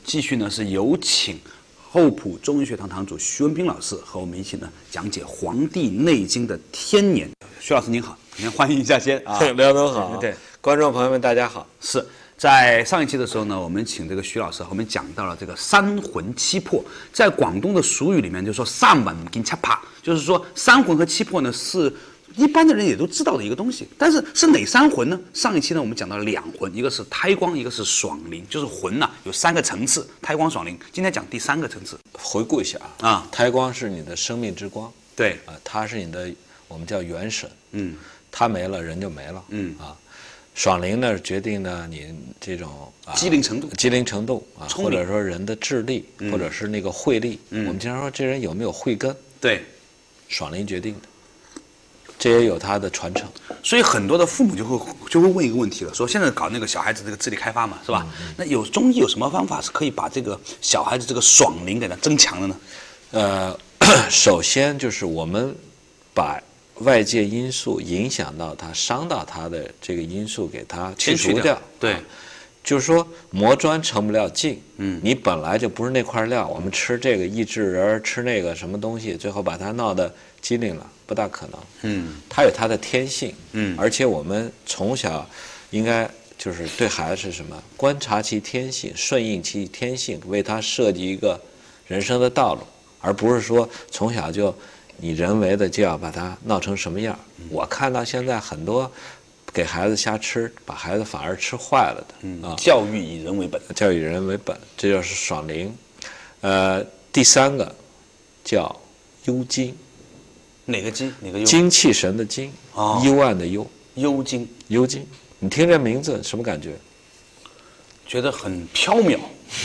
继续呢是有请厚朴中医学堂堂主徐文斌老师和我们一起呢讲解《黄帝内经》的天年。徐老师您好，先欢迎一下先啊。 梁总好， 对， 观众朋友们大家好。 是在上一期的时候呢，我们请这个徐老师和我们讲到了这个三魂七魄，在广东的俗语里面就说三魂跟七魄，就是说三魂和七魄呢是一般的人也都知道的一个东西，但是是哪三魂呢？上一期呢我们讲到了两魂，一个是胎光，一个是爽灵，就是魂呐、有三个层次，胎光、爽灵。今天讲第三个层次。 回顾一下啊，胎光是你的生命之光， 对啊，它是你的我们叫元神，它没了人就没了，爽灵呢决定了你这种机灵程度啊，或者说人的智力，或者是那个慧力，我们经常说这人有没有慧根， 对， 爽灵决定的。这也有它的传承， 所以很多的父母就会问一个问题了，说现在搞那个小孩子这个智力开发嘛，是吧？那中医有什么方法是可以把这个小孩子这个爽灵给它增强的呢？ 首先就是我们把外界因素影响到他、伤到他的这个因素给他去除掉。 对， 就是说磨砖成不了镜。你本来就不是那块料，我们吃这个益智人，吃那个什么东西，最后把它闹得机灵了，不大可能。它有它的天性。而且我们从小应该就是对孩子是什么？观察其天性，顺应其天性，为他设计一个人生的道路，而不是说从小就你人为的就要把它闹成什么样。我看到现在很多给孩子瞎吃，把孩子反而吃坏了的。 教育以人为本， 教育以人为本，这就是爽灵。第三个叫幽精。 哪个精？哪个幽？ 精气神的精，幽暗的幽。 幽精。 幽精，你听这名字什么感觉？ 觉得很缥缈。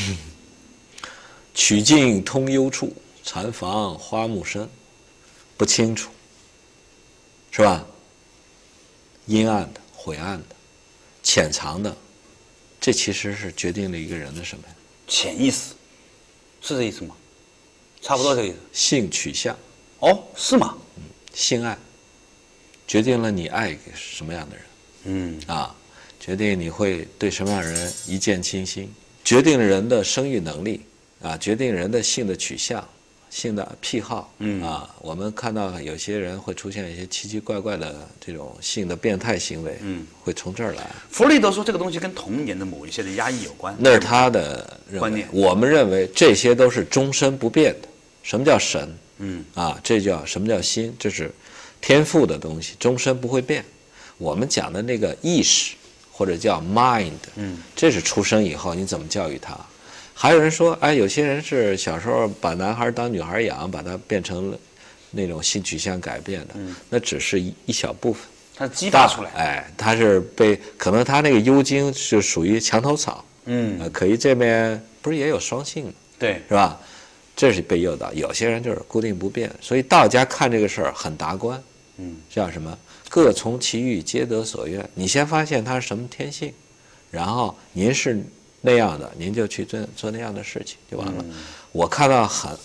曲径通幽处，禅房花木深。不清楚，是吧？阴暗的、晦暗的、潜藏的，这其实是决定了一个人的什么呀？ 潜意识，是这意思吗？差不多这个意思。 性取向。 哦，是吗？ 性爱，决定了你爱什么样的人。决定你会对什么样的人一见倾心，决定了人的生育能力，决定人的性的取向。性的癖好，我们看到有些人会出现一些奇奇怪怪的这种性的变态行为，会从这儿来。 弗洛伊德说这个东西跟童年的某一些的压抑有关， 那是他的观念。我们认为这些都是终身不变的。什么叫神？这叫什么叫心？这是天赋的东西，终身不会变。我们讲的那个意识或者叫 mind，这是出生以后你怎么教育他。还有人说，有些人是小时候把男孩当女孩养，把他变成了那种性取向改变的，那只是一小部分， 他激发出来。 他是可能他那个幽精就属于墙头草，可以这边不是也有双性吗？ 对， 是吧？这是被诱导。有些人就是固定不变，所以道家看这个事儿很达观，叫什么？各从其欲，皆得所愿。你先发现他是什么天性，然后您是那样的，您就去做那样的事情就完了。我看到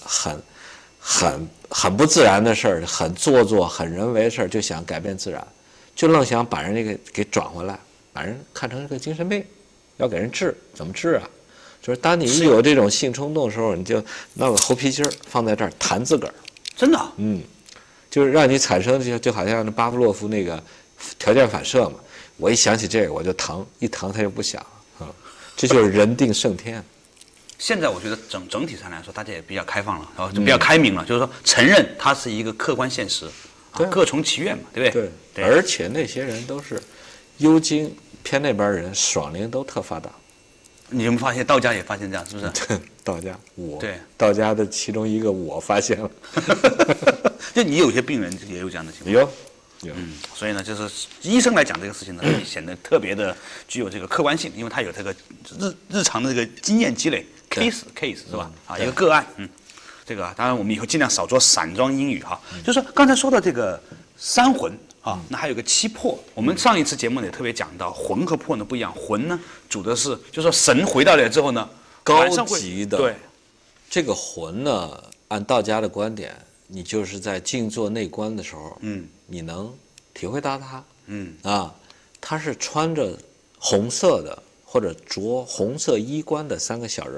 很不自然的事儿，很做作、很人为的事儿，就想改变自然，就愣想把人那个给转回来，把人看成一个精神病，要给人治，怎么治啊？就是当你一有这种性冲动的时候，你就弄个猴皮筋儿放在这儿弹自个儿， 真的， 就是让你产生就好像巴甫洛夫那个条件反射嘛。我一想起这个我就疼，一疼它就不响了。这就是人定胜天。 现在我觉得整体上来说，大家也比较开放了，然后就比较开明了，就是说承认它是一个客观现实，各从其愿嘛，对不对？ 对。而且那些人都是幽精偏那边人，爽灵都特发达。 你有没有发现道家也发现这样，是不是？ 道家道家的其中一个我发现了。 就你有些病人也有这样的情况。 有。 所以呢，就是医生来讲这个事情呢，显得特别的具有这个客观性，因为他有这个日常的这个经验积累 case 是吧？一个个案，这个当然我们以后尽量少做散装英语哈。就是说刚才说到这个三魂那还有个七魄。我们上一次节目呢也特别讲到，魂和魄呢不一样，魂呢主的是就是说神回到了之后呢， 高级的。 对， 这个魂呢，按道家的观点，你就是在静坐内观的时候，你能体会到它，它是穿着红色的或者着红色衣冠的三个小人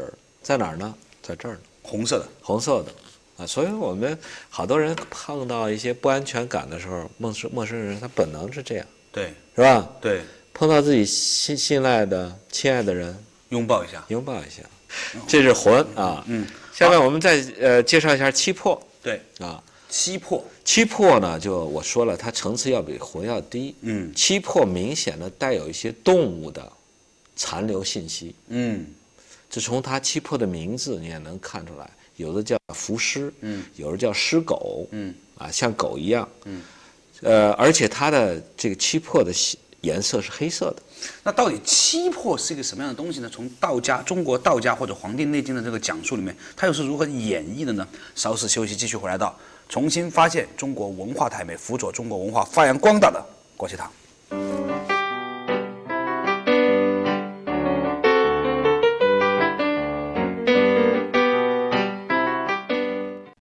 在哪儿呢？在这儿呢， 红色的， 红色的。啊，所以我们好多人碰到一些不安全感的时候，陌生人他本能是这样， 对， 是吧？ 对， 碰到自己信赖的、亲爱的人， 拥抱一下， 拥抱一下，这是魂啊。下面我们再介绍一下七魄。 对啊， 七魄， 七魄呢，就我说了，它层次要比魂要低。七魄明显的带有一些动物的残留信息。这从它七魄的名字你也能看出来。有的叫伏尸，有的叫尸狗，像狗一样，而且它的这个七魄的颜色是黑色的。 那到底七魄是一个什么样的东西呢？从中国道家或者《黄帝内经》的这个讲述里面，它又是如何演绎的呢？稍事休息，继续回来到重新发现中国文化太美，辅佐中国文化发扬光大的国学堂。